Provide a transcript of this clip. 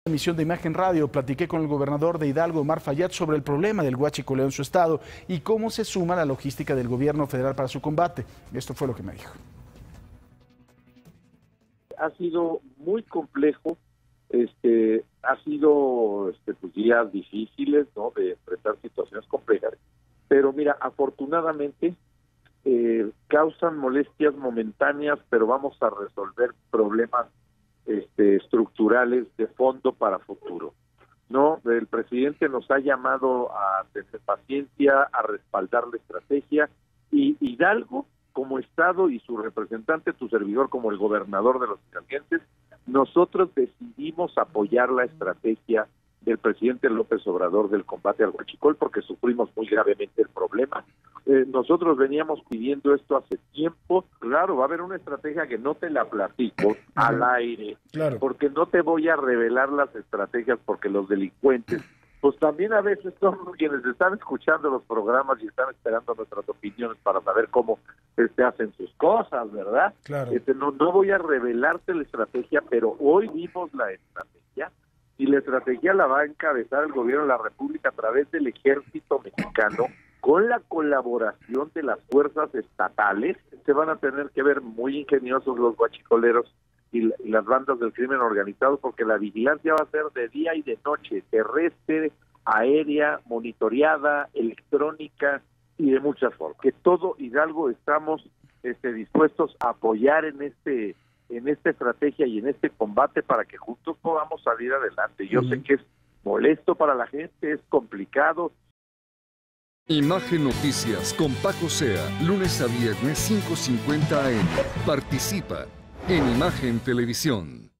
Emisión de Imagen Radio, platiqué con el gobernador de Hidalgo, Omar Fayad, sobre el problema del huachicoleo en su estado y cómo se suma la logística del gobierno federal para su combate. Esto fue lo que me dijo. Ha sido muy complejo, ha sido pues, días difíciles, ¿no?, de enfrentar situaciones complejas, pero mira, afortunadamente causan molestias momentáneas, pero vamos a resolver problemas estructurales de fondo para futuro. No, el presidente nos ha llamado a tener paciencia, a respaldar la estrategia, y Hidalgo como estado y su representante, tu servidor como el gobernador de los hidalguenses, nosotros decidimos apoyar la estrategia del presidente López Obrador del combate al huachicol porque sufrimos muy gravemente el problema. Nosotros veníamos pidiendo esto hace tiempo. Claro, va a haber una estrategia que no te la platico al aire, claro, porque no te voy a revelar las estrategias, porque los delincuentes, pues también a veces son quienes están escuchando los programas y están esperando nuestras opiniones para saber cómo hacen sus cosas, ¿verdad? Claro. No voy a revelarte la estrategia, pero hoy vimos la estrategia, y la estrategia la va a encabezar el gobierno de la República a través del Ejército Mexicano, con la colaboración de las fuerzas estatales. Se van a tener que ver muy ingeniosos los guachicoleros y las bandas del crimen organizado, porque la vigilancia va a ser de día y de noche, terrestre, aérea, monitoreada, electrónica y de muchas formas. Que todo Hidalgo estamos dispuestos a apoyar en esta estrategia y en este combate para que juntos podamos salir adelante. Yo sé que es molesto para la gente, es complicado. Imagen Noticias con Paco Sea, lunes a viernes 5:50 AM. Participa en Imagen Televisión.